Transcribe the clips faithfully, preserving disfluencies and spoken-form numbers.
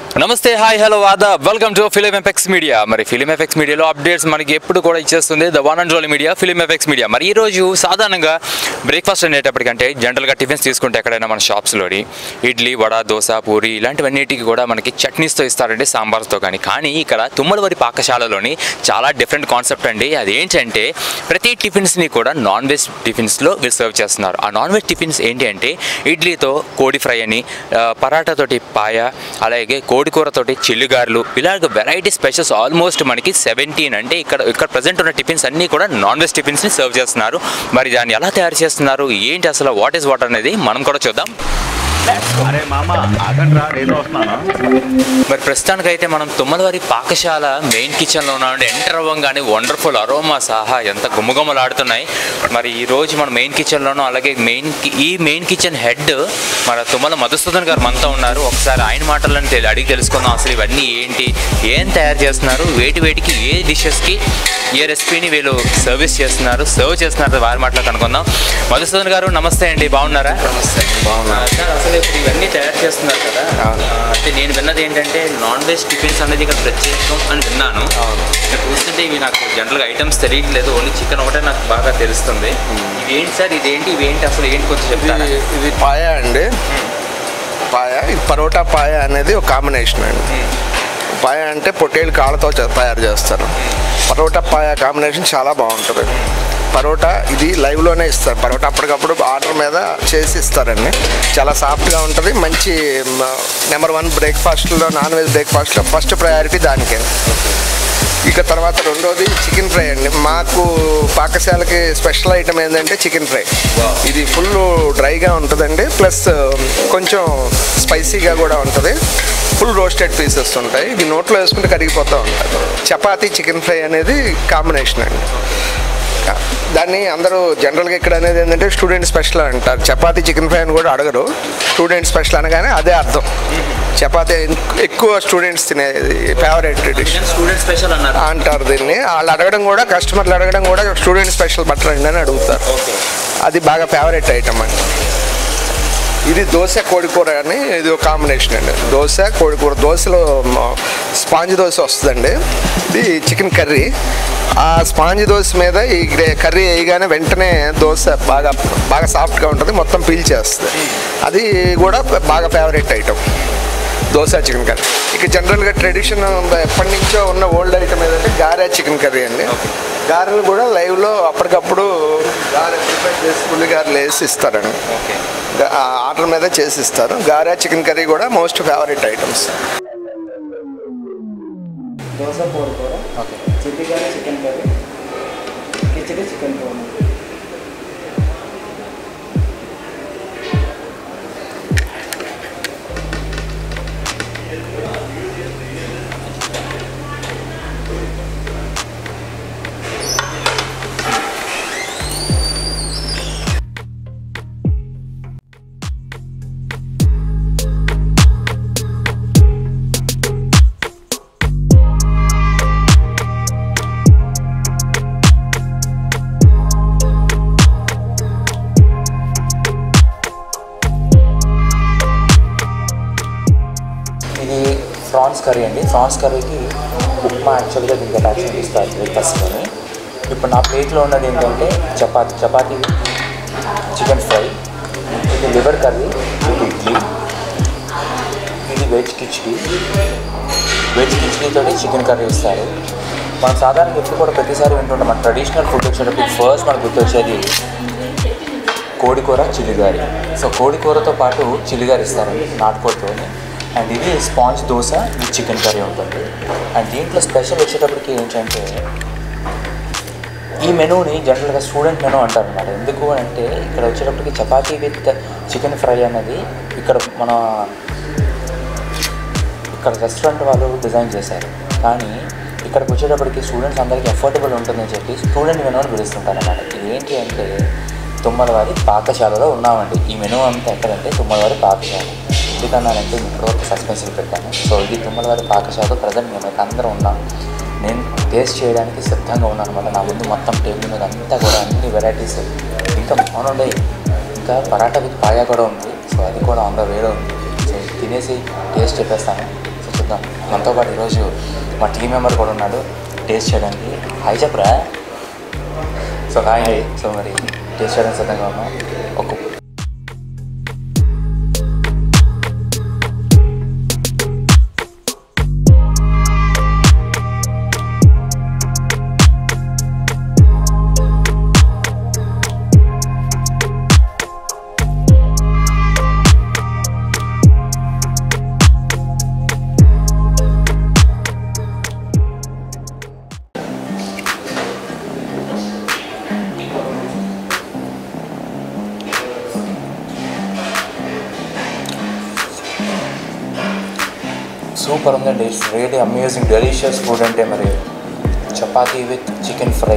నమస్తే hi hello వాదా welcome to film effects media. మరి ఫిలిం ఎఫెక్ట్స్ మీడియాలో అప్డేట్స్ మనకి ఎప్పుడు కూడా ఇచ్చేస్తుంది the one and only media film effects media. మరి ఈరోజు సాధారణంగా బ్రేక్ఫాస్ట్ అనేటప్పటికంటే జనరల్గా టిఫిన్స్ తీసుకుంటే ఎక్కడైనా మన షాప్స్లోని ఇడ్లీ వడ దోశ పూరి ఇలాంటివన్నిటికి కూడా మనకి చట్నీస్తో ఇస్తారండి, సాంబార్తో. కానీ కానీ ఇక్కడ తుమ్మలవారి పాకశాలలోని చాలా డిఫరెంట్ కాన్సెప్ట్ అండి. అదేంటంటే ప్రతి టిఫిన్స్ని కూడా నాన్ వెజ్ టిఫిన్స్లో వీళ్ళు సర్వ్ చేస్తున్నారు. ఆ నాన్ వెజ్ టిఫిన్స్ ఏంటి అంటే ఇడ్లీతో కోడి ఫ్రై అని, పరాటాతోటి పాయ, అలాగే కోడికూరతోటి చిల్లుగారులు, ఇలాగ వెరైటీ స్పెషల్స్ ఆల్మోస్ట్ మనకి సెవెంటీన్ అంటే ఇక్కడ ఇక్కడ ప్రజెంట్ ఉన్న టిఫిన్స్ అన్నీ కూడా నాన్ వెజ్ టిఫిన్స్ని సర్వ్ చేస్తున్నారు. మరి దాన్ని ఎలా తయారు చేస్తున్నారు, ఏంటి అసలు వాట్ ఈస్ వాట్ అనేది మనం కూడా చూద్దాం. మరి ప్రస్తుతానికైతే మనం తుమ్మలవారి పాకశాల మెయిన్ కిచెన్లో ఉన్నామండి. ఎంటర్ అవ్వగానే వండర్ఫుల్ అరోమా సహా ఎంత గుమ్మగుమ్మలాడుతున్నాయి. మరి ఈరోజు మన మెయిన్ కిచెన్లోనూ, అలాగే మెయిన్ ఈ మెయిన్ కిచెన్ హెడ్ మన తుమ్మల మధుసూదన్ గారు మనతో ఉన్నారు. ఒకసారి ఆయన మాటలను తెలి అడిగి తెలుసుకుందాం అసలు ఇవన్నీ ఏంటి, ఏం తయారు చేస్తున్నారు, వేటి వేటికి ఏ డిషెస్కి ఏ రెసిపీని వీళ్ళు సర్వీస్ చేస్తున్నారు సర్వ్ చేస్తున్నారు వారి మాటలో కనుక్కుందాం. మధుసూదన్ గారు నమస్తే అండి, బాగున్నారా? నమస్తే, బాగున్నారు సార్. అసలు ఇప్పుడు ఇవన్నీ తయారు చేస్తున్నారు కదా, అంటే నేను విన్నది ఏంటంటే నాన్ వెజ్ టిఫిన్స్ అనేది ఇక్కడ ప్రత్యేకం అని విన్నాను. ఇక్కడ చూస్తుంటే ఇవి నాకు జనరల్గా ఐటమ్స్ తెలియట్లేదు, ఓన్లీ చికెన్ ఒకటే నాకు బాగా తెలుస్తుంది. ఇవి ఏంటి సార్, ఇదేంటి ఇవేంటి అసలు ఏంటి కొంచెం చెప్తారా? ఇది పాయ అండి, పాయ. ఇది పరోటా పాయ అనేది ఒక కాంబినేషన్ అండి. పాయ అంటే పొట్టేలు కాళ్ళతో తయారు చేస్తారు. పరోటా పాయ కాంబినేషన్ చాలా బాగుంటుంది. పరోటా ఇది లైవ్లోనే ఇస్తారు. పరోటా అప్పటికప్పుడు ఆర్డర్ మీద చేసి ఇస్తారండి. చాలా సాఫ్ట్గా ఉంటుంది. మంచి నెంబర్ వన్ బ్రేక్ఫాస్ట్లో, నాన్ వెజ్ బ్రేక్ఫాస్ట్లో ఫస్ట్ ప్రయారిటీ దానికే. ఇక తర్వాత రెండోది చికెన్ ఫ్రై అండి. మాకు పాకశాలకి స్పెషల్ ఐటమ్ ఏంటంటే చికెన్ ఫ్రై. ఇది ఫుల్ డ్రైగా ఉంటుందండి, ప్లస్ కొంచెం స్పైసీగా కూడా ఉంటుంది. ఫుల్ రోస్టెడ్ పీసెస్ ఉంటాయి. ఇది నోట్లో వేసుకుంటే కరిగిపోతూ ఉంటుంది. చపాతీ చికెన్ ఫ్రై అనేది కాంబినేషన్ అండి. దాన్ని అందరూ జనరల్గా ఇక్కడ అనేది ఏంటంటే స్టూడెంట్ స్పెషల్ అంటారు. చపాతీ చికెన్ ఫ్రై అని కూడా అడగరు. స్టూడెంట్ స్పెషల్ అనగానే అదే అర్థం. చపాతీ ఎక్కువ స్టూడెంట్స్ తినేది ఫేవరెట్ డిష్ స్టూడెంట్ స్పెషల్ అన్నారు అంటారు దీన్ని. వాళ్ళు అడగడం కూడా, కస్టమర్లు అడగడం కూడా స్టూడెంట్ స్పెషల్ బట్టరండి అని అడుగుతారు. అది బాగా ఫేవరెట్ ఐటమ్ అండి. ఇది దోశ కోడికూర అని ఇది ఒక కాంబినేషన్ అండి. దోశ కోడికూర, దోశలో స్పాంజ్ దోశ వస్తుందండి. ఇది చికెన్ కర్రీ. ఆ స్పాంజ్ దోశ మీద ఈ కర్రీ వేయగానే వెంటనే దోశ బాగా బాగా సాఫ్ట్గా ఉంటుంది, మొత్తం పీల్చేస్తుంది. అది కూడా బాగా favourite item dosa chicken curry. ఇక జనరల్గా ట్రెడిషన్ ఎప్పటి నుంచో ఉన్న ఓల్డ్ ఐటమ్ ఏదంటే గారె చికెన్ కర్రీ అండి. గారెలు కూడా లైవ్లో అప్పటికప్పుడు గారె ప్రిపేర్ చేసి ఉల్లిగారెలు వేసి ఇస్తారండి. ఆర్డర్ మీద చేసి ఇస్తారు. గారె చికెన్ కర్రీ కూడా మోస్ట్ ఫేవరెట్ ఐటమ్స్. దోశ కోడికూర, చిల్లి గారె చికెన్ కర్రీ, కిచిడి చికెన్ కూర. ప్రాన్స్ కర్రీ అండి. ప్రాన్స్ కర్రీకి ఉప్మా యాక్చువల్గా దీనికి అటాచ్ చేస్తారు బ్రేక్ఫాస్ట్లోని. ఇప్పుడు నా ప్లేట్లో ఉన్నది ఏంటంటే చపాతీ చపాతీ చికెన్ ఫ్రై, ఇది లివర్ కర్రీ, ఇది ఇడ్లీ, ఇది వెజ్ కిచిడి. వెజ్ కిచిడితో చికెన్ కర్రీ ఇస్తారు. మనం సాధారణంగా ఎప్పుడు కూడా ప్రతిసారి వింటుంటాం, మన ట్రెడిషనల్ ఫుడ్ వచ్చేటప్పుడు ఫస్ట్ మనకు గుర్తొచ్చేది కోడికూర చిల్లిగారి. సో కోడికూరతో పాటు చిల్లిగారి ఇస్తారండి నాటుకోడితో. అండ్ ఇది sponge dosa with chicken curry ఉంటుంది. అండ్ దీంట్లో స్పెషల్ వచ్చేటప్పటికి ఏంటంటే ఈ మెనూని జనరల్గా స్టూడెంట్ మెనూ అంటారు అన్నమాట. ఎందుకు అంటే ఇక్కడ వచ్చేటప్పటికి చపాతీ విత్ చికెన్ ఫ్రై అనేది ఇక్కడ మన ఇక్కడ రెస్టారెంట్ వాళ్ళు డిజైన్ చేశారు. కానీ ఇక్కడికి వచ్చేటప్పటికి స్టూడెంట్స్ అందరికీ అఫోర్డబుల్ ఉంటుందని చెప్పి స్టూడెంట్ మెనూ అని పిలుస్తుంటారు అన్నమాట. ఇది ఏంటి అంటే తుమ్మలవారి పాకశాలలో ఉన్నామండి. ఈ మెనూ అంతా ఎక్కడంటే తుమ్మలవారి పాకశాల. ఎందుకన్నానంటే ఇప్పటివరకు సస్పెన్స్లు పెట్టాను. సో ఇది తుమ్మలవారి పాకశాలలో ప్రజెంట్ మేమైతే అందరం ఉన్నాం. నేను టేస్ట్ చేయడానికి సిద్ధంగా ఉన్నాను అనమాట. నా ముందు మొత్తం టేబుల్ మీద అంతా కూడా అన్ని వెరైటీస్ ఇంకా అవునండి, ఇంకా పరాటా విత్ పాయా కూడా ఉంది. సో అది కూడా ఆన్ ద వేలో ఉంది. సో తినేసి టేస్ట్ చెప్పేస్తాను. సో చూద్దాం. మనతో పాటు ఈరోజు మా టీం మెంబర్ కూడా ఉన్నాడు టేస్ట్ చేయడానికి. హాయ్ చెప్పరా. So hi. సో మరి టేస్ట్ చేయడానికి సిద్ధంగా ఉన్నాం. ఒక సూపర్ ఉందండి. It's really amazing delicious food. అంటే మరి చపాతీ విత్ చికెన్ ఫ్రై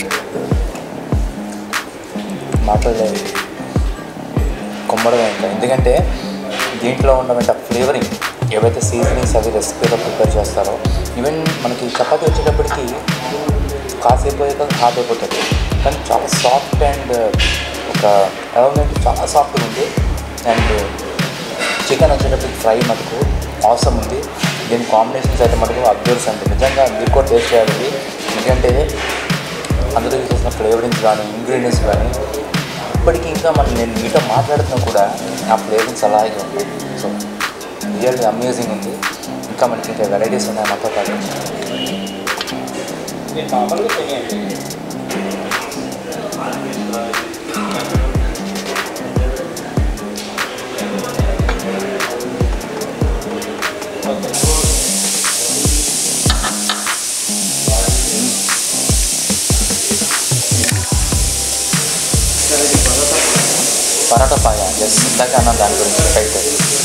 మాటలు కొమ్మడమే ఇంకా. ఎందుకంటే దీంట్లో ఉన్న ఫ్లేవరింగ్ ఏవైతే సీజనింగ్స్ అవి రెసిపీలో ప్రిపేర్ చేస్తారో, ఈవెన్ మనకి చపాతీ వచ్చేటప్పటికి కాసేపు అయ్యాక హాట్ అయిపోతుంది, కానీ చాలా సాఫ్ట్ అండ్ ఒక ఎలా ఉందంటే చాలా సాఫ్ట్గా ఉంది. అండ్ చికెన్ వచ్చేటప్పటికి ఫ్రై మటుకు అవసరం ఉంది. దీని కాంబినేషన్స్ అయితే మటుకు అబ్జర్వ్స్ అంటే నిజంగా మీరు కూడా టేస్ట్ చేయాలి. ఎందుకంటే అందులో చేసిన ఫ్లేవరింగ్స్ కానీ ఇంగ్రీడియంట్స్ కానీ ఇప్పటికీ ఇంకా మనం నేను మీతో మాట్లాడుతున్నా కూడా ఆ ఫ్లేవరింగ్స్ అలాగే ఉంటాయి. సో రియల్లీ అమేజింగ్ ఉంది. ఇంకా మనకి ఇంకా వెరైటీస్ ఉన్నాయి మాతో పాటు. పరోటా పాయ జస్ట్ ఇందాక అన్న దాని గురించి అయితే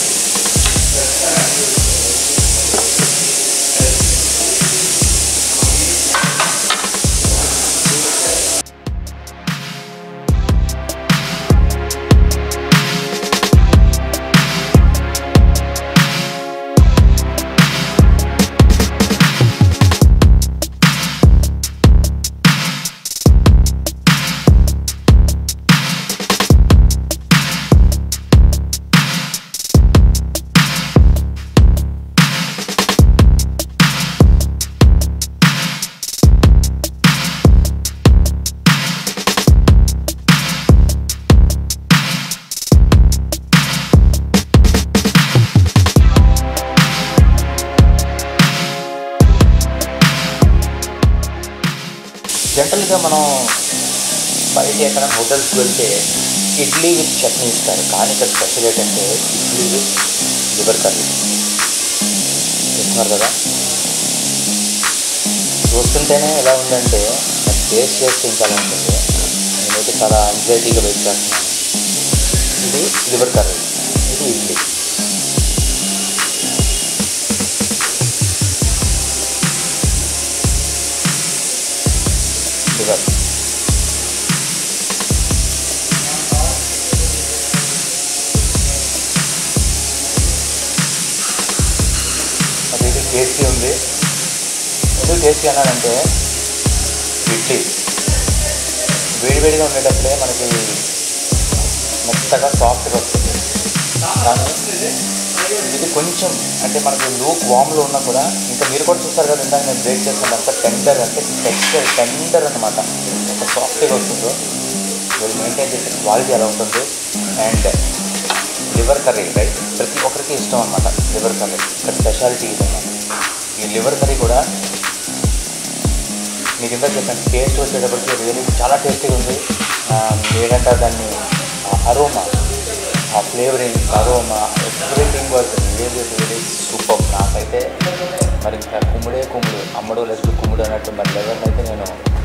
జనరల్గా మనం బయట ఎక్కడ హోటల్స్కి వెళ్తే ఇడ్లీ విత్ చట్నీ ఇస్తారు, కానీ ఇక్కడ స్పెషల్ ఏంటంటే ఇడ్లీ విత్ లివర్ కర్రీ ఇస్తున్నారు కదా. చూస్తుంటేనే ఎలా ఉందంటే నాకు టేస్ట్ చేస్తే ఇంకా ఉంటుంది. నేనైతే చాలా యాంగ్జైటీగా వెయిట్ చేస్తున్నాను. ఇది లివర్ కర్రీ, ఇది ఇడ్లీ. లివర్ అది ఇది టేస్టీ ఉంది. ఎందుకు టేస్టీ అన్నానంటే ఇడ్లీ వేడివేడిగా ఉండేటప్పుడే మనకి మెత్తగా సాఫ్ట్గా వస్తుంది. కానీ ఇది కొంచెం అంటే మనకి లూక్ వామ్లో ఉన్నా కూడా ఇంకా మీరు కూడా చూస్తారు కదా, ఇందాక నేను బ్రేక్ చేస్తాను అంత టెండర్ అంటే టెక్స్చర్ టెండర్ అన్నమాట. ఒక సాఫ్ట్గా వస్తుందో వీళ్ళు మెయింటైన్ చేసే క్వాలిటీ ఎలా ఉంటుంది. అండ్ లివర్ కర్రీ రైట్ ప్రతి ఒక్కరికి ఇష్టం అనమాట లివర్ కర్రీ. ఇక్కడ స్పెషాలిటీ ఇదన్నమాట. ఈ లివర్ కర్రీ కూడా మీకు ఇంత చెప్పండి టేస్ట్ వచ్చేటప్పటికి రియల్లీ చాలా టేస్టీగా ఉంది. ఏంటంటే దాన్ని అరోమా, ఆ flavouring, aroma, everything was really really super. నాకైతే మరి ఇంకా కుమ్ముడే కుమ్ముడు అమ్మడు లేదు కుమ్ముడు అన్నట్టు మరి లెవెల్ అయితే నేను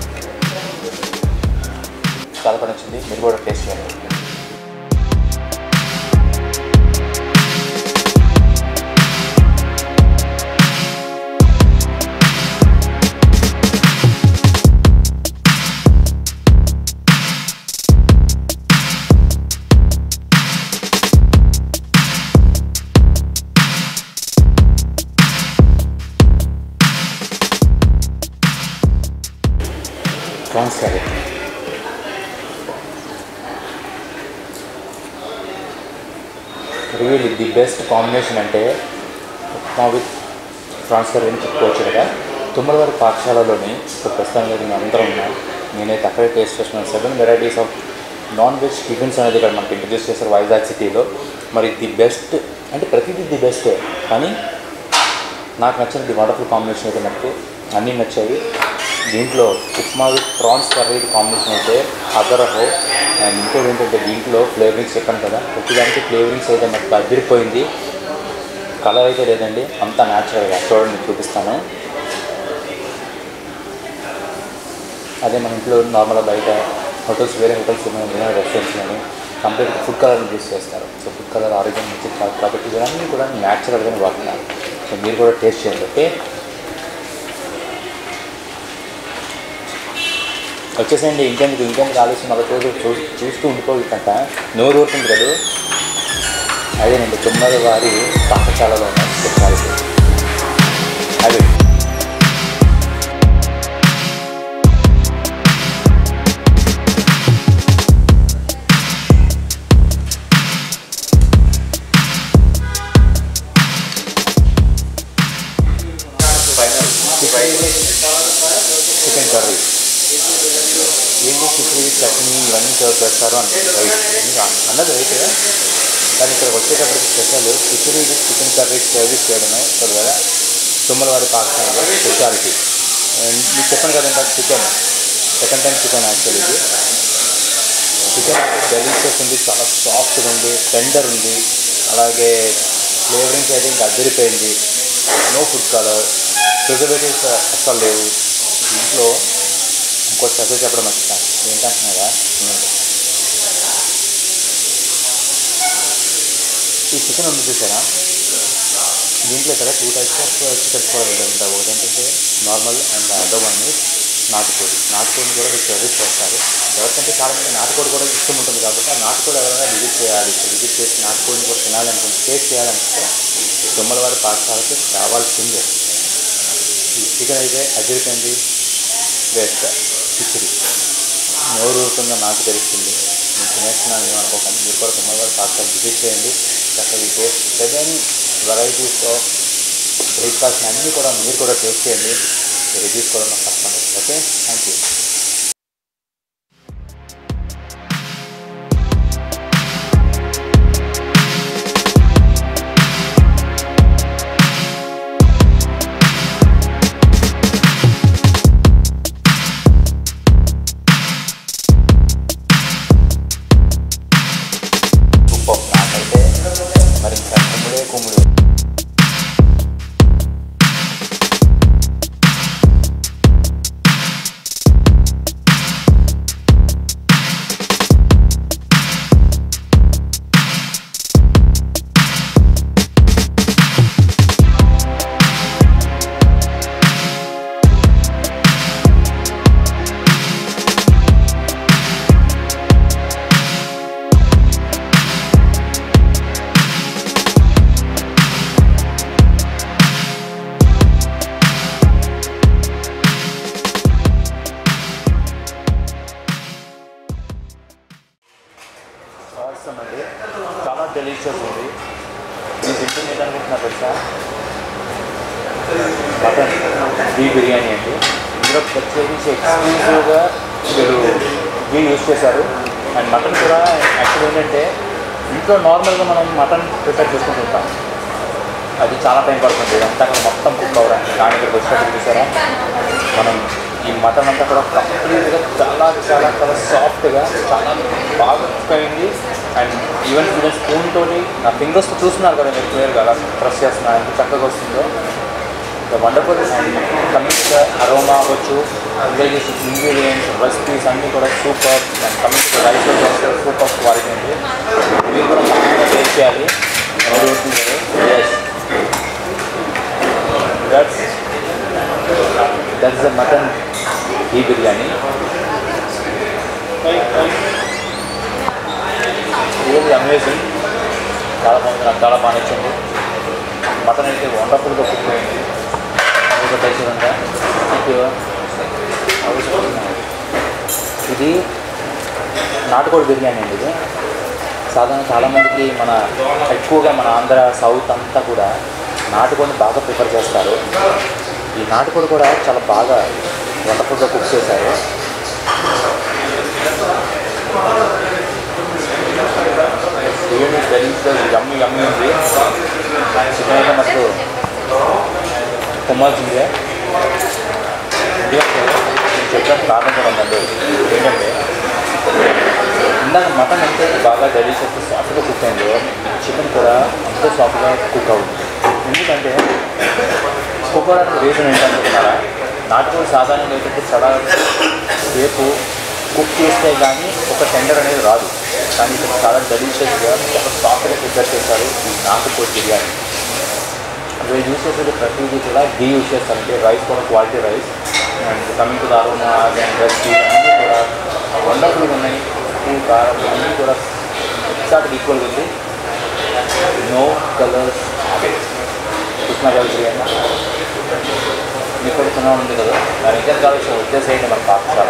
చాలా పని వచ్చింది. మీరు కూడా టేస్ట్ చేయండి. Prawns curry really the best combination. అంటే ఉప్మా విత్ ప్రాన్స్ కర్రీ అని చెప్పుకోవచ్చు కదా. తుమ్మల వారి పాఠశాలలోని ఇప్పుడు ప్రస్తుతానికి మేము అందరం ఉన్నాం. నేనైతే అక్కడే టేస్ట్ చేస్తున్నాను. Seven varieties of non veg tiffins అనేది ఇక్కడ మనకి ఇంట్రడ్యూస్ చేస్తారు వైజాగ్ సిటీలో. మరి ది బెస్ట్ అంటే ప్రతిదీ ది బెస్టే, కానీ నాకు నచ్చిన ది వండర్ఫుల్ కాంబినేషన్ అయితే నాకు అన్నీ నచ్చాయి. దీంట్లో ఉప్మా ప్రాన్స్ కర్రీ కాంబినేషన్ అయితే అదరహో. అండ్ ఇంకోటి ఏంటంటే దీంట్లో ఫ్లేవరింగ్స్ చెప్పాను కదా, ప్రతిదానికి ఫ్లేవరింగ్స్ అయితే నాకు అదిరిపోయింది. కలర్ అయితే లేదండి, అంతా న్యాచురల్గా. చూడండి చూపిస్తాను. అదే మన ఇంట్లో నార్మల్గా బయట హోటల్స్ వేరే హోటల్స్ ఏమైనా రెస్టారెంట్స్ కానీ కంప్లీట్ ఫుడ్ కలర్ని యూస్ చేస్తారు. సో ఫుడ్ కలర్ ఆరోగ్యం మంచిది కాదు కాబట్టి ఇవన్నీ కూడా న్యాచురల్గానే వాడుతున్నారు. సో మీరు కూడా టేస్ట్ చేయండి. ఓకే, వచ్చేసేయండి. ఇంకెందుకు ఇంకెందుకు ఆలోచన మళ్ళీ చూ చూ చూస్తూ ఉండిపోయి కంట నోరు ఊరుతుంది కదా. అదేనండి తుమ్మల వారి పాఠశాలలో ఉన్న స్పెషాలిటీ అదే. చికెన్ కర్రీ ఏంటి కిచిడి చట్నీ ఇవన్నీ సర్వ్ చేస్తారు అంటే రైట్ అన్నది రైట్. కానీ ఇక్కడికి వచ్చేటప్పటికి special khichdi chicken curry service చేయడమే కదా కదా తుమ్మల వారి పాఠశాలలో స్పెషాలిటీ. అండ్ మీకు చెప్పాను కదండి chicken second time chicken actual ఇది. చికెన్ డెలిషియస్ ఉంది, చాలా సాఫ్ట్గా ఉంది, టెండర్ ఉంది, అలాగే ఫ్లేవరింగ్స్ అయితే ఇంకా అదిరిపోయింది. నో ఫుడ్ కలర్, ప్రిజర్వేటివ్స్ అస్సలు లేవు. దీంట్లో ఇంకో చదువు చెప్పడం మర్చిపోయా, ఏంటంటున్నారా ఈ చికెన్ ఉంది చూసారా. దీంట్లో ఇక్కడ టూ టైప్స్ ఆఫ్ చికెన్ కూడా ఉంటుంది. ఒకటి ఏంటంటే normal and other one is నాటుకోడి. నాటుకోడిని కూడా మీరు సర్వీస్ చేస్తారు. ఎవరికంటే చాలామంది నాటుకోడి కూడా ఇష్టం ఉంటుంది కాబట్టి ఆ నాటుకోడి ఎవరైనా విజిట్ చేయాలి. విజిట్ చేసి నాటుకోడిని కూడా తినాలనుకుంటే టేస్ట్ చేయాలనుకుంటే తుమ్మల వారి పాఠశాలకి రావాల్సిందే. ఈ చికెన్ అయితే అదిరిపోయింది. వేస్ట్ కిచిడి నోరు ఊరుతుందో నాకు తెలుస్తుంది. నేను తినేస్తున్నాను ఏమనుకోకండి. మీరు కూడా తుమ్మల వారి పాఠశాల విజిట్ చేయండి. చక్కగా taste seven varieties of breakfast అన్నీ కూడా మీరు కూడా టేస్ట్ చేయండి. రివ్యూస్ కూడా నాకు తప్పండి. Okay, thank you. నాకైతే మరి ఇంకా కుమ్ముడే కుమ్ముడు. అండి చాలా డెలిషియస్ ఉంది. ఈ తింటుంది ఏంటనుకుంటున్నా తెలుసా, మటన్ బీ బిర్యానీ అండి. ఇందులో ప్రత్యేకించి ఎక్స్క్లూజివ్గా మీరు బీ యూజ్ చేశారు. అండ్ మటన్ కూడా యాక్చువల్ ఏంటంటే ఇంట్లో నార్మల్గా మనం మటన్ ప్రిపేర్ చేసుకుంటుంటాం, అది చాలా టైం పడుతుంది ఇదంతా అక్కడ మొత్తం కుక్ అవ్వడానికి. కానీ ఇక్కడికి వచ్చినప్పుడు చూసారా మనం ఈ మటన్ అంతా కూడా కంప్లీట్గా చాలా చాలా చాలా సాఫ్ట్గా చాలా బాగా కుక్ అయింది. అండ్ ఈవెన్ ఈవెన్ స్పూన్ తోటి నా ఫింగర్స్తో చూస్తున్నారు కదా మీరు క్లియర్గా అలా ప్రెస్ చేస్తున్నారు ఎంత చక్కగా వస్తుందో. The wonderful. And coming aroma అవ్వచ్చు, ఇంగ్రీడియంట్స్ ఇంగ్రీడియంట్స్ రెసిపీస్ అన్నీ కూడా super. And coming rice super quality ఉంది. మీరు కూడా బాగా టేస్ట్ చేయాలి. Yes that's that's the mutton ఈ బిర్యానీ. Really amazing. చాలా బాగుంది, నాకు చాలా బాగా నచ్చింది. మటన్ అయితే వండర్ఫుల్గా కుక్ అయింది. చూడండి ఇది నాటుకోడి బిర్యానీ అండి. ఇది సాధారణ చాలామందికి మన ఎక్కువగా మన ఆంధ్ర సౌత్ అంతా కూడా నాటుకోడిని బాగా ప్రిఫర్ చేస్తారు. ఈ నాటుకోడి కూడా చాలా బాగా వండర్ఫుల్గా కుక్ చేశారు. బిర్యానీ డెలిషియస్ యమ్మీ యమ్మీ ఉంది. చికెన్ అయితే మనకు కుమ్మాల్సిందే. ఎందుకంటే నేను చెప్పిన కారణం కూడా ఉందండి. ఏంటంటే ఇందాక మటన్ అంటే బాగా డెలిషియస్ సాఫ్ట్గా కుక్ అయింది, చికెన్ కూడా అంతే సాఫ్ట్గా కుక్ అవుతుంది. ఎందుకంటే కుక్ అవడానికి రీజన్ ఏంటనుకుంటున్నారా, నాటుకోడి సాధారణంగా ఏంటంటే చాలా సేపు కుక్ చేస్తే కానీ ఒక టెండర్ అనేది రాదు. కానీ ఇక్కడ చాలా డెలిషియస్గా చాలా సాఫ్ట్గా ప్రిపేర్ చేస్తారు ఈ నాటుకోడి బిర్యానీ. వీళ్ళు యూజ్ చేసేది ప్రతిదీ కూడా ఘీ యూజ్ చేస్తారంటే రైస్ కూడా quality rice. And coming to the aroma and rest అన్నీ కూడా వండర్ఫుల్గా ఉన్నాయి. ఉప్పు కారం అన్నీ కూడా ఎగ్జాక్ట్ ఈక్వల్గా ఉంది. నో కలర్స్ కృష్ణ గారి బిర్యానీ మీకు కూడా ఉంది కదా, దాని ఇంకా కావాల్సిన ఉద్దేశం ఏంటి మన పాకశాల.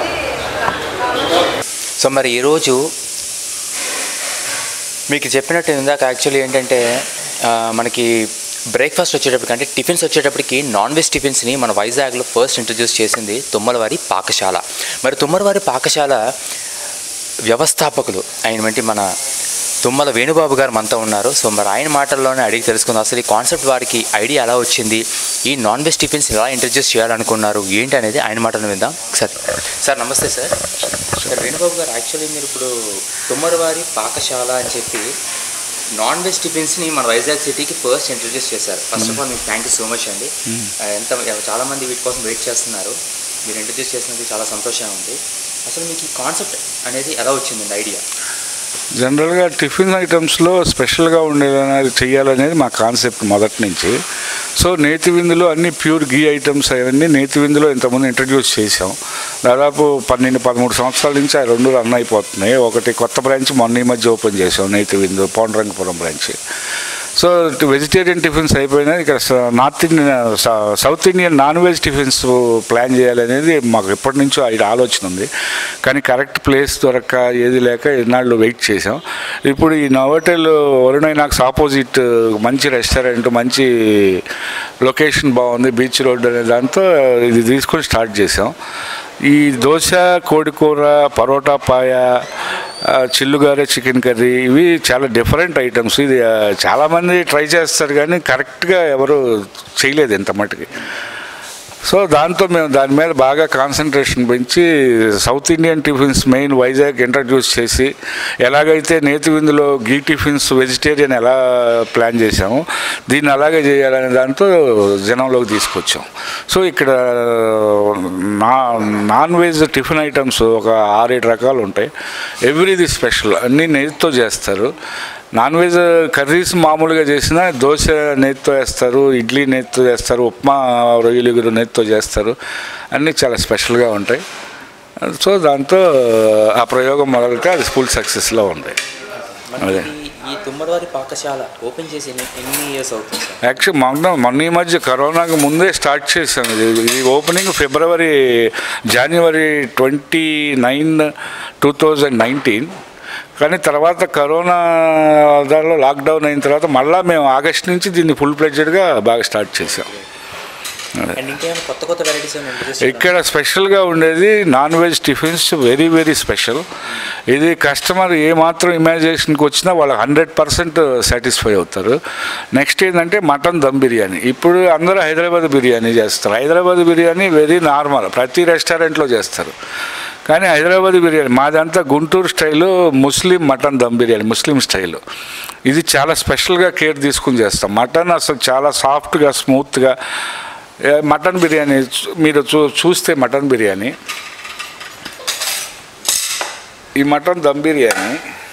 సో మరి ఈరోజు మీకు చెప్పినట్టు ఇందాక యాక్చువల్లీ ఏంటంటే మనకి బ్రేక్ఫాస్ట్ వచ్చేటప్పటికి అంటే టిఫిన్స్ వచ్చేటప్పటికి నాన్ వెజ్ టిఫిన్స్ని మన వైజాగ్లో ఫస్ట్ ఇంట్రడ్యూస్ చేసింది తుమ్మల వారి పాకశాల. మరి తుమ్మల వారి పాకశాల వ్యవస్థాపకులు ఆయన వంటి మన తుమ్మల వేణుబాబు గారు మనతో ఉన్నారు. సో మరి ఆయన మాటల్లోనే అడిగి తెలుసుకుందాం అసలు ఈ కాన్సెప్ట్ వారికి ఐడియా ఎలా వచ్చింది, ఈ నాన్ వెజ్ టిఫిన్స్ ఎలా ఇంట్రడ్యూస్ చేయాలనుకున్నారు ఏంటి అనేది ఆయన మాటలు విందాం. సార్ సార్ నమస్తే sir. Sir Venubabu garu, actually మీరు ఇప్పుడు తుమ్మల వారి పాకశాల అని చెప్పి నాన్ వెజ్ టిఫిన్స్ని మన వైజాగ్ సిటీకి ఫస్ట్ ఇంట్రడ్యూస్ చేశారు. ఫస్ట్ ఆఫ్ ఆల్ మీకు థ్యాంక్ యూ సో మచ్ అండి. ఎంత చాలామంది వీటి కోసం వెయిట్ చేస్తున్నారు, మీరు ఇంట్రడ్యూస్ చేసినందుకు చాలా సంతోషంగా ఉంది. అసలు మీకు ఈ కాన్సెప్ట్ అనేది ఎలా వచ్చిందండి ఐడియా? జనరల్గా టిఫిన్ ఐటమ్స్లో స్పెషల్గా ఉండేది చెయ్యాలనేది మా కాన్సెప్ట్ మొదటి నుంచి. సో నేతి విందులో అన్ని ప్యూర్ గీ ఐటమ్స్ అవన్నీ నేతి విందులో ఇంతకుముందు ఇంట్రడ్యూస్ చేసాం. దాదాపు పన్నెండు పదమూడు సంవత్సరాల నుంచి ఆ రెండు రన్ అయిపోతున్నాయి. ఒకటి కొత్త బ్రాంచ్ మొన్న ఈ మధ్య ఓపెన్ చేసాం, Nethi Vindu Pandurangapuram branch. So vegetarian tiffins అయిపోయినా ఇక్కడ north Indian south Indian non veg tiffins plan చేయాలనేది మాకు ఎప్పటి నుంచో ఇది ఆలోచన ఉంది. కానీ కరెక్ట్ ప్లేస్ దొరక్క ఏది లేక ఎన్నాళ్ళు వెయిట్ చేసాం. ఇప్పుడు ఈ నోవోటెల్ వరుణైనాక్స్ ఆపోజిట్ మంచి రెస్టారెంట్, మంచి లొకేషన్ బాగుంది, బీచ్ రోడ్ అనే దాంతో ఇది తీసుకొని స్టార్ట్ చేసాం. ఈ దోశ, కోడికూర, పరోటా పాయ, చిల్లుగారే చికెన్ కర్రీ ఇవి చాలా డిఫరెంట్ ఐటమ్స్. ఇది చాలామంది ట్రై చేస్తారు కానీ కరెక్ట్గా ఎవరు చేయలేదు ఇంత మటుకి. సో దాంతో మేము దాని మీద బాగా కాన్సన్ట్రేషన్ పెంచి south Indian tiffins main Vizag introduce చేసి, ఎలాగైతే నేతి విందులో గీ టిఫిన్స్ వెజిటేరియన్ ఎలా ప్లాన్ చేసామో దీన్ని అలాగే చేయాలనే దాంతో జనంలోకి తీసుకొచ్చాం. సో ఇక్కడ నా నాన్ వెజ్ టిఫిన్ ఐటమ్స్ ఒక ఆరేడు రకాలు ఉంటాయి. ఎవ్రీది స్పెషల్, అన్నీ నెయ్యితో చేస్తారు. నాన్ వెజ్ కర్రీస్ మామూలుగా చేసినా దోశ నేతితో వేస్తారు, ఇడ్లీ నేతితో చేస్తారు, ఉప్మా రొయ్యలుగురు నేతితో చేస్తారు. అన్నీ చాలా స్పెషల్గా ఉంటాయి. సో దాంతో ఆ ప్రయోగం మొదలుగా అది ఫుల్ సక్సెస్లో ఉంది. అదే ఈ తుమ్మలవారి పాకశాల ఓపెన్ చేసి ఎన్ని ఇయర్స్ అవుతుంది? యాక్చువల్ మొన్న మొన్న ఈ మధ్య కరోనాకు ముందే స్టార్ట్ చేసాం. ఇది ఈ opening February January twenty nine two thousand nineteen కానీ తర్వాత కరోనా దానిలో లాక్డౌన్ అయిన తర్వాత మళ్ళీ మేము ఆగస్ట్ నుంచి దీన్ని ఫుల్ ప్లెడ్జెడ్గా బాగా స్టార్ట్ చేసాం. కొత్త కొత్త వెరైటీస్ ఇక్కడ స్పెషల్గా ఉండేది non veg tiffins, very very special. ఇది కస్టమర్ ఏమాత్రం ఇమాజినేషన్కి వచ్చినా వాళ్ళు హండ్రెడ్ పర్సెంట్ సాటిస్ఫై అవుతారు. నెక్స్ట్ ఏంటంటే మటన్ దమ్ బిర్యానీ. ఇప్పుడు అందరూ హైదరాబాద్ బిర్యానీ చేస్తారు. హైదరాబాద్ బిర్యానీ వెరీ నార్మల్, ప్రతి రెస్టారెంట్లో చేస్తారు. కానీ హైదరాబాద్ బిర్యానీ మాదంతా Guntur style, Muslim mutton dum biryani Muslim style. ఇది చాలా స్పెషల్గా కేర్ తీసుకుని చేస్తాం. మటన్ అసలు చాలా సాఫ్ట్గా స్మూత్గా. మటన్ బిర్యానీ మీరు చూ చూస్తే మటన్ బిర్యానీ, ఈ మటన్ దమ్ బిర్యానీ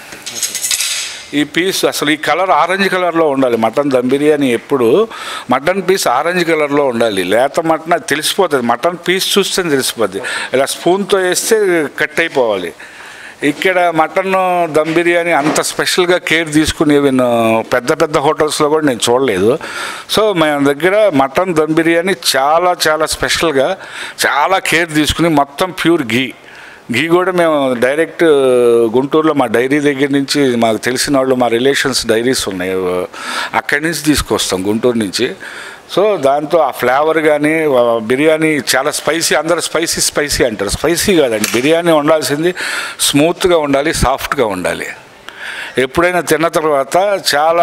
ఈ పీస్ అసలు ఈ కలర్ ఆరెంజ్ కలర్లో ఉండాలి. మటన్ దమ్ బిర్యానీ ఎప్పుడు మటన్ పీస్ ఆరెంజ్ కలర్లో ఉండాలి. లేత మటన్ అది తెలిసిపోతుంది, మటన్ పీస్ చూస్తే తెలిసిపోద్ది. ఇలా స్పూన్తో వేస్తే కట్ అయిపోవాలి. ఇక్కడ మటన్ దమ్ బిర్యానీ అంత స్పెషల్గా కేర్ తీసుకుని ఈవెన్ పెద్ద పెద్ద హోటల్స్లో కూడా నేను చూడలేదు. సో మన దగ్గర మటన్ దమ్ బిర్యానీ చాలా చాలా స్పెషల్గా చాలా కేర్ తీసుకుని మొత్తం ప్యూర్ గీ ఘీ కూడా మేము డైరెక్ట్ గుంటూరులో మా డైరీ దగ్గర నుంచి మాకు తెలిసిన వాళ్ళు మా రిలేషన్స్ డైరీస్ ఉన్నాయి, అక్కడి నుంచి తీసుకొస్తాం గుంటూరు నుంచి. సో దాంతో ఆ ఫ్లేవర్ కానీ బిర్యానీ చాలా స్పైసీ, అందరూ స్పైసీ స్పైసీ అంటారు. స్పైసీ కాదండి, బిర్యానీ ఉండాల్సింది స్మూత్గా ఉండాలి, సాఫ్ట్గా ఉండాలి. ఎప్పుడైనా తిన్న తర్వాత చాలా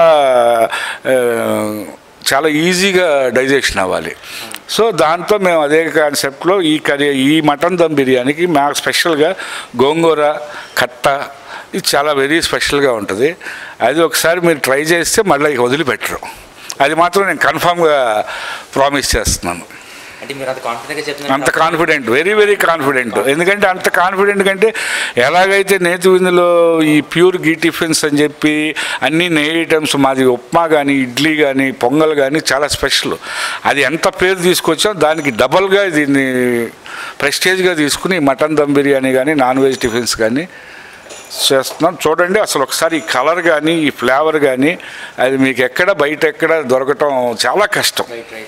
చాలా ఈజీగా డైజెషన్ అవ్వాలి. సో దాంతో మేము అదే కాన్సెప్ట్లో ఈ కర్రీ ఈ మటన్ దమ్ బిర్యానీకి మాకు స్పెషల్గా గోంగూర కట్ట ఇది చాలా వెరీ స్పెషల్గా ఉంటుంది. అది ఒకసారి మీరు ట్రై చేస్తే మళ్ళీ వదిలిపెట్టరు. అది మాత్రం నేను కన్ఫామ్గా ప్రామిస్ చేస్తున్నాను. అంటే మీరు అంత కాన్ఫిడెంట్గా చెప్తున్నారు. అంత కాన్ఫిడెంట్, వెరీ వెరీ కాన్ఫిడెంట్. ఎందుకంటే అంత కాన్ఫిడెంట్ కంటే ఎలాగైతే నేతి విందులో ఈ ప్యూర్ గీ టిఫిన్స్ అని చెప్పి అన్ని నెయ్యి ఐటమ్స్, మాది ఉప్మా కానీ ఇడ్లీ కానీ పొంగల్ కానీ చాలా స్పెషల్. అది ఎంత పేరు తీసుకొచ్చా దానికి డబల్గా దీన్ని ప్రెస్టేజ్గా తీసుకుని మటన్ దమ్ బిర్యానీ కానీ నాన్ వెజ్ టిఫిన్స్ కానీ చేస్తున్నాం. చూడండి అసలు ఒకసారి ఈ కలర్ కానీ ఈ ఫ్లేవర్ కానీ అది మీకు ఎక్కడ బయట ఎక్కడ దొరకటం చాలా కష్టం.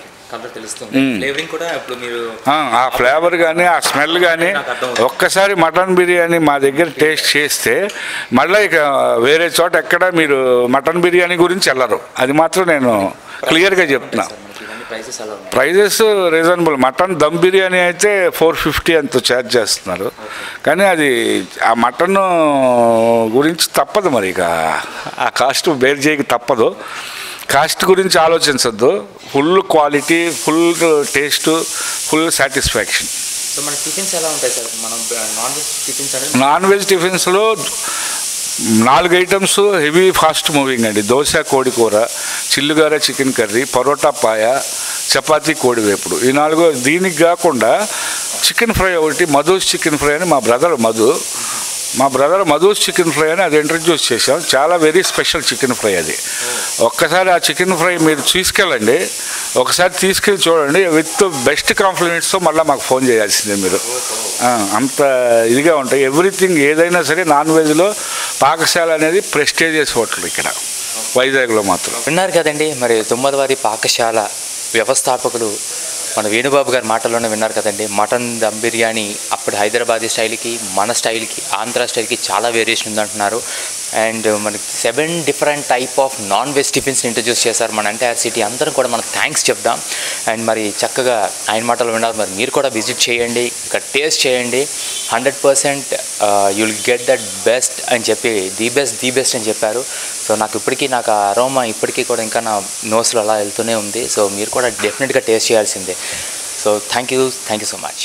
ఆ ఫ్లేవర్ కానీ ఆ స్మెల్ కానీ ఒక్కసారి మటన్ బిర్యానీ మా దగ్గర టేస్ట్ చేస్తే మళ్ళీ ఇక వేరే చోట ఎక్కడ మీరు మటన్ బిర్యానీ గురించి వెళ్ళరు. అది మాత్రం నేను క్లియర్గా చెప్తున్నా. Prices reasonable. Mutton dum biryani అయితే ఫోర్ ఫిఫ్టీ అంత ఛార్జ్ చేస్తున్నారు, కానీ అది ఆ మటన్ గురించి తప్పదు, మరి ఇక ఆ కాస్ట్ బేర్ చేయక తప్పదు. కాస్ట్ గురించి ఆలోచించద్దు, full quality, full taste, full satisfaction. So మన టిఫిన్స్ ఎలా ఉంటాయి సార్? మనం non veg tiffins non veg వెజ్ టిఫిన్స్లో నాలుగు ఐటమ్స్ హెవీ ఫాస్ట్ మూవింగ్ అండి. దోశ కోడి కూర, చిల్లుగార చికెన్ కర్రీ, పరోటా పాయ, చపాతీ కోడి వేపుడు, ఈ నాలుగు. దీనికి కాకుండా చికెన్ ఫ్రై ఒకటి, మధుస్ చికెన్ ఫ్రై అని మా బ్రదర్ మధు మా బ్రదర్ మధుస్ చికెన్ ఫ్రై అని అది ఇంట్రడ్యూస్ చేశాం. చాలా వెరీ స్పెషల్ చికెన్ ఫ్రై అది. ఒక్కసారి ఆ చికెన్ ఫ్రై మీరు తీసుకెళ్ళండి, ఒకసారి తీసుకెళ్ళి చూడండి. విత్ బెస్ట్ కాంప్లిమెంట్స్తో మళ్ళీ మాకు ఫోన్ చేయాల్సిందే మీరు. అంత ఇదిగా ఉంటాయి ఎవ్రీథింగ్. ఏదైనా సరే నాన్ వెజ్లో పాకశాల అనేది ప్రెస్టేజియస్ హోటల్ ఇక్కడ వైజాగ్లో మాత్రం. విన్నారు కదండి, మరి తుమ్మల వారి పాకశాల వ్యవస్థాపకులు మన వేణుబాబు గారి మాటల్లోనే విన్నారు కదండి. మటన్ దమ్ బిర్యానీ అప్పుడు హైదరాబాదీ స్టైల్కి మన స్టైల్కి ఆంధ్ర స్టైల్కి చాలా వేరియేషన్ ఉందంటున్నారు. అండ్ మనకి seven different type of non veg tiffins introduce చేశారు మన ఎంటైర్ సిటీ. అందరం కూడా మనకు థ్యాంక్స్ చెప్దాం. అండ్ మరి చక్కగా ఆయన మాటలు విన్నారు. మరి మీరు కూడా విజిట్ చేయండి, ఇక్కడ టేస్ట్ చేయండి. Hundred percent you'll get that best అని చెప్పి ది బెస్ట్ ది బెస్ట్ అని చెప్పారు. సో నాకు ఇప్పటికీ నాకు ఆ అరోమా ఇప్పటికీ కూడా ఇంకా నా నోస్లో అలా వెళ్తూనే ఉంది. సో మీరు కూడా డెఫినెట్గా టేస్ట్ చేయాల్సిందే. So thank you thank you so much.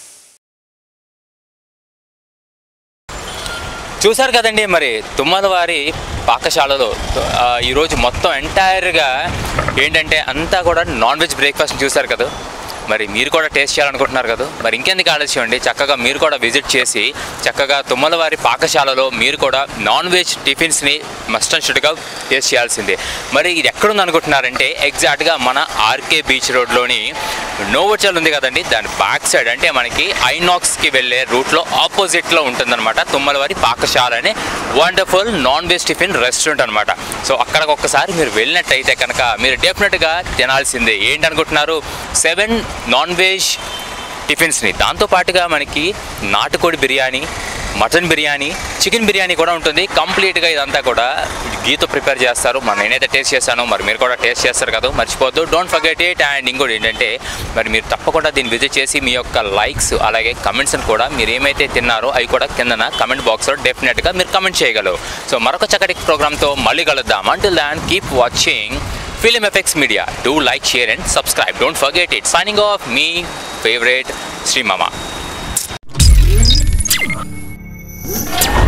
చూశారు కదండి, మరి తుమ్మల వారి పాకశాలలో ఈరోజు మొత్తం ఎంటైర్గా ఏంటంటే అంతా కూడా నాన్ వెజ్ బ్రేక్ఫాస్ట్ చూశారు కదా. మరి మీరు కూడా టేస్ట్ చేయాలనుకుంటున్నారు కదా, మరి ఇంకెందుకు ఆలస్యం అండి, చక్కగా మీరు కూడా విజిట్ చేసి చక్కగా తుమ్మల వారి పాకశాలలో మీరు కూడా నాన్ వెజ్ టిఫిన్స్ని మస్ట్ అండ్ షుడ్గా టేస్ట్ చేయాల్సిందే. మరి ఇది ఎక్కడుంది అనుకుంటున్నారంటే ఎగ్జాక్ట్గా మన ఆర్కే బీచ్ రోడ్లోని నోవోటెల్ ఉంది కదండి, దాని బ్యాక్ సైడ్ అంటే మనకి ఐనాక్స్కి వెళ్ళే రూట్లో ఆపోజిట్లో ఉంటుందన్నమాట తుమ్మల వారి పాకశాల అనే wonderful non veg tiffin restaurant అనమాట. సో అక్కడికి ఒక్కసారి మీరు వెళ్ళినట్టయితే కనుక మీరు డెఫినెట్గా తినాల్సిందే. ఏంటనుకుంటున్నారు, సెవెన్ నాన్ వెజ్ టిఫిన్స్ని, దాంతోపాటుగా మనకి నాటుకోడి బిర్యానీ, మటన్ బిర్యానీ, చికెన్ బిర్యానీ కూడా ఉంటుంది. కంప్లీట్గా ఇదంతా కూడా గీతో ప్రిపేర్ చేస్తారు. మరి నేనైతే టేస్ట్ చేశాను, మరి మీరు కూడా టేస్ట్ చేస్తారు కదా, మర్చిపోద్దు, డోంట్ ఫర్గెట్ ఇట్. అండ్ ఇంకోటి ఏంటంటే మరి మీరు తప్పకుండా దీన్ని విజిట్ చేసి మీ యొక్క లైక్స్ అలాగే కమెంట్స్ని కూడా మీరు ఏమైతే తిన్నారో అవి కూడా కిందన కమెంట్ బాక్స్లో డెఫినెట్గా మీరు కమెంట్ చేయగలరు. సో మరొక చక్కటి ప్రోగ్రామ్తో మళ్ళీ కలుద్దాం. Until then keep watching Film F X Media. Do like, share and subscribe. Don't forget it. Signing off, me, favorite Sri Mama.